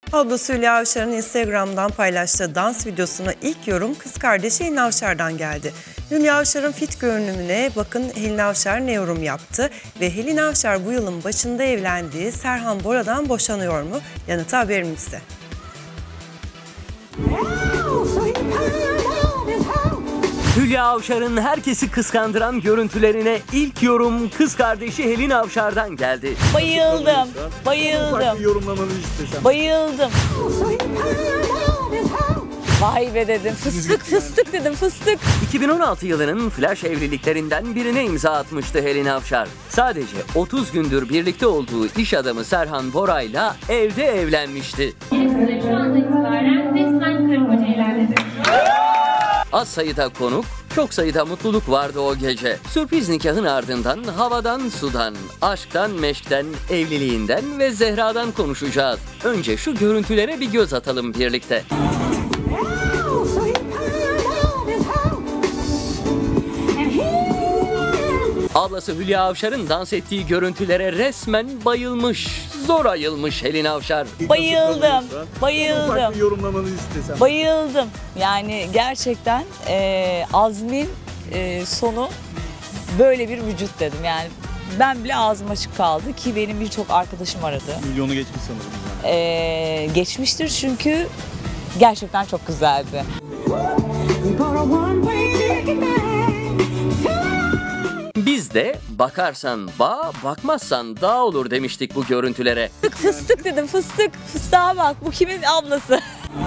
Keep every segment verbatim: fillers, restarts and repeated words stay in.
Ablası Hülya Avşar'ın Instagram'dan paylaştığı dans videosuna ilk yorum kız kardeşi Helin Avşar'dan geldi. Hülya Avşar'ın fit görünümüne bakın Helin Avşar ne yorum yaptı ve Helin Avşar bu yılın başında evlendiği Serhan Bora'dan boşanıyor mu? Yanıtı haberimizde. Hülya Avşar'ın herkesi kıskandıran görüntülerine ilk yorum kız kardeşi Helin Avşar'dan geldi. Bayıldım, bayıldım, bayıldım. Vay be dedim, fıstık fıstık dedim, fıstık. iki bin on altı yılının flash evliliklerinden birine imza atmıştı Helin Avşar. Sadece otuz gündür birlikte olduğu iş adamı Serhan Bora'yla evde evlenmişti. Şu anda itibaren resmen karı koca ilerledik. Az sayıda konuk, çok sayıda mutluluk vardı o gece. Sürpriz nikahın ardından havadan sudan, aşktan meşkten, evliliğinden ve Zehra'dan konuşacağız. Önce şu görüntülere bir göz atalım birlikte. Ablası Hülya Avşar'ın dans ettiği görüntülere resmen bayılmış. Zor ayılmış Helin Avşar. Bayıldım, bayıldım. Yorumlamanızı istesem. Bayıldım. Yani gerçekten e, azmin e, sonu böyle bir vücut dedim. Yani ben bile ağzım açık kaldı ki benim birçok arkadaşım aradı. Milyonu geçmiş sanırım. Yani. E, geçmiştir çünkü gerçekten çok güzeldi. Biz de bakarsan bağ, bakmazsan dağ olur demiştik bu görüntülere. Fıstık fıstık dedim, fıstık. Fıstığa bak, bu kimin ablası?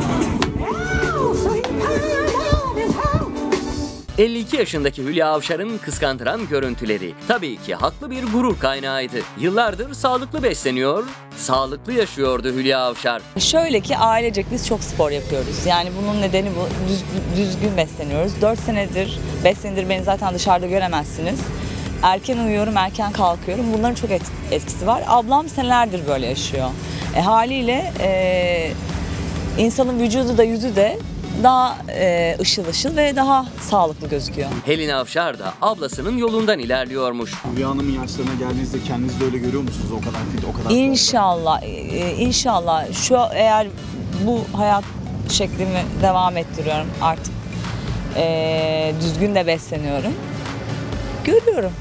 elli iki yaşındaki Hülya Avşar'ın kıskandıran görüntüleri tabii ki haklı bir gurur kaynağıydı. Yıllardır sağlıklı besleniyor, sağlıklı yaşıyordu Hülya Avşar. Şöyle ki ailecek biz çok spor yapıyoruz. Yani bunun nedeni bu, düz, düzgün besleniyoruz. dört senedir, beş senedir beni zaten dışarıda göremezsiniz. Erken uyuyorum, erken kalkıyorum. Bunların çok et, etkisi var. Ablam senelerdir böyle yaşıyor. E, haliyle e, insanın vücudu da yüzü de daha e, ışıl ışıl ve daha sağlıklı gözüküyor. Helin Avşar da ablasının yolundan ilerliyormuş. Hülya Hanım'ın yaşlarına geldiğinizde kendinizi de öyle görüyor musunuz? O kadar fit, o kadar... İnşallah, e, inşallah. Şu eğer bu hayat şeklimi devam ettiriyorum artık. E, düzgün de besleniyorum. Görüyorum.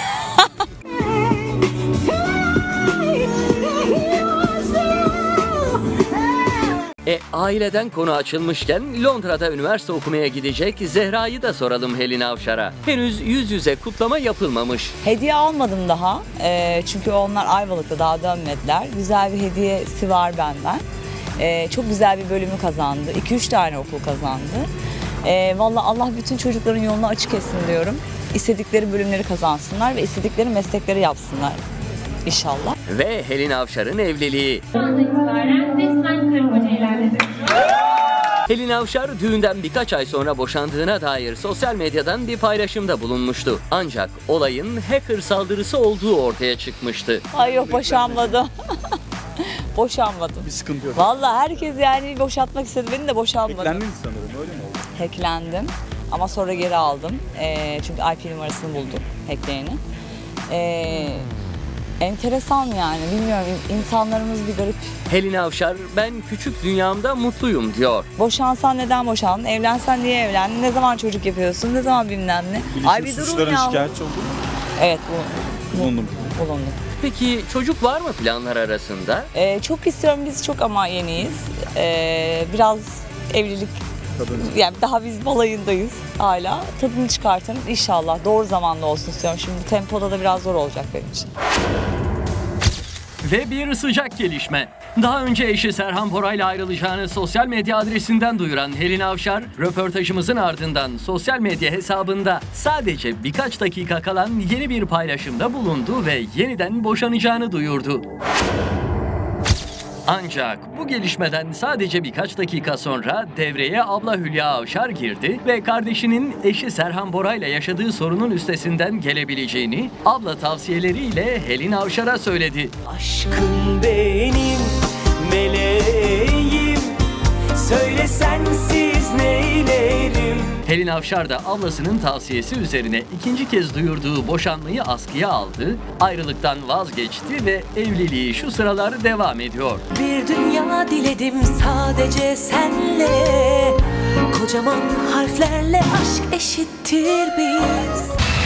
E aileden konu açılmışken Londra'da üniversite okumaya gidecek Zehra'yı da soralım Helin Avşar'a. Henüz yüz yüze kutlama yapılmamış. Hediye almadım daha. E, çünkü onlar Ayvalık'ta daha dönmediler. Güzel bir hediyesi var benden. E, çok güzel bir bölümü kazandı. iki üç tane okul kazandı. E, Vallahi Allah bütün çocukların yolunu açık etsin diyorum. İstedikleri bölümleri kazansınlar ve istedikleri meslekleri yapsınlar İnşallah. Ve Helin Avşar'ın evliliği. Şu anda itibaren resmen karı koca ilerledik. Helin Avşar düğünden birkaç ay sonra boşandığına dair sosyal medyadan bir paylaşımda bulunmuştu. Ancak olayın hacker saldırısı olduğu ortaya çıkmıştı. Ay yok, boşanmadım. Boşanmadım. Bir sıkıntı yok. Vallahi herkes yani boşatmak istedi, beni de boşanmadım. Beklendiniz sanırım, öyle mi oldu? Hacklendim ama sonra geri aldım. E, çünkü I P numarasını buldum hackleyeni. E, enteresan yani, bilmiyorum, insanlarımız bir garip. Helin Avşar ben küçük dünyamda mutluyum diyor. Boşansan neden boşandın? Evlensen niye evlendin? Ne zaman çocuk yapıyorsun? Ne zaman bilmem ne? Ay bir durun Suçların ya. şikayetçi oldu mu? Evet, bu, Bulundum. bulundum. Peki çocuk var mı planlar arasında? Ee, çok istiyorum, biz çok ama yeniyiz. Ee, biraz evlilik, Tadını. yani daha biz balayındayız hala. Tadını çıkartalım inşallah. Doğru zamanda olsun istiyorum. Şimdi tempoda da biraz zor olacak benim için. Ve bir sıcak gelişme. Daha önce eşi Serhan Bora'yla ayrılacağını sosyal medya adresinden duyuran Helin Avşar, röportajımızın ardından sosyal medya hesabında sadece birkaç dakika kalan yeni bir paylaşımda bulundu ve yeniden boşanacağını duyurdu. Ancak bu gelişmeden sadece birkaç dakika sonra devreye abla Hülya Avşar girdi ve kardeşinin eşi Serhan Bora'yla yaşadığı sorunun üstesinden gelebileceğini abla tavsiyeleriyle Helin Avşar'a söyledi. Aşkım benim meleğim, söyle sensiz neylerim. Helin Avşar da ablasının tavsiyesi üzerine ikinci kez duyurduğu boşanmayı askıya aldı, ayrılıktan vazgeçti ve evliliği şu sıralar devam ediyor. Bir dünya diledim sadece senle, kocaman harflerle aşk eşittir biz.